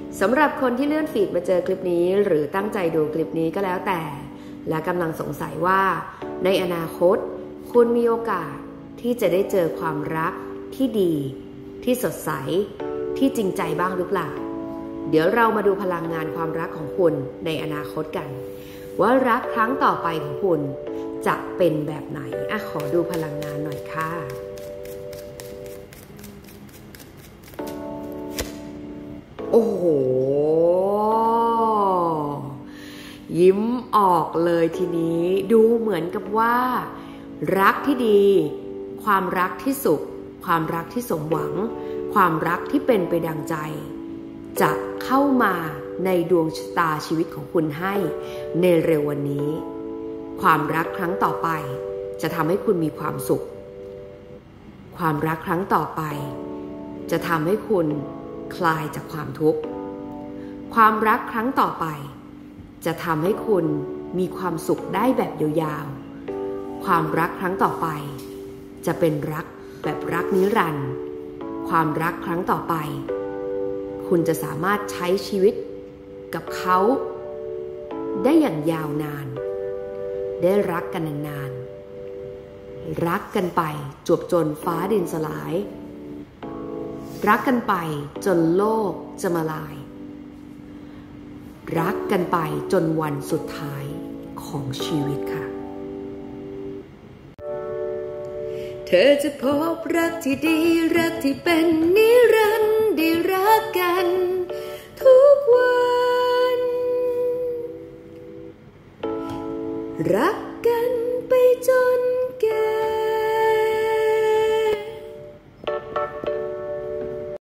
สำหรับคนที่เลื่อนฟีดมาเจอคลิปนี้หรือตั้งใจดูคลิปนี้ก็แล้วแต่และกำลังสงสัยว่าในอนาคตคุณมีโอกาสที่จะได้เจอความรักที่ดีที่สดใสที่จริงใจบ้างหรือเปล่าเดี๋ยวเรามาดูพลังงานความรักของคุณในอนาคตกันว่ารักครั้งต่อไปของคุณจะเป็นแบบไหนขอดูพลังงานหน่อยค่ะโอ้โหยิ้มออกเลยทีนี้ดูเหมือนกับว่ารักที่ดีความรักที่สุขความรักที่สมหวังความรักที่เป็นไปดังใจจะเข้ามาในดวงชะตาชีวิตของคุณให้ในเร็ววันนี้ความรักครั้งต่อไปจะทำให้คุณมีความสุขความรักครั้งต่อไปจะทำให้คุณคลายจากความทุกข์ความรักครั้งต่อไปจะทำให้คุณมีความสุขได้แบบยาวๆความรักครั้งต่อไปจะเป็นรักแบบรักนิรันดร์ความรักครั้งต่อไปคุณจะสามารถใช้ชีวิตกับเขาได้อย่างยาวนานได้รักกันนานๆรักกันไปจวบจนฟ้าดินสลายรักกันไปจนโลกจะมาลายรักกันไปจนวันสุดท้ายของชีวิตค่ะเธอจะพบรักที่ดีรักที่เป็นนิรันดร์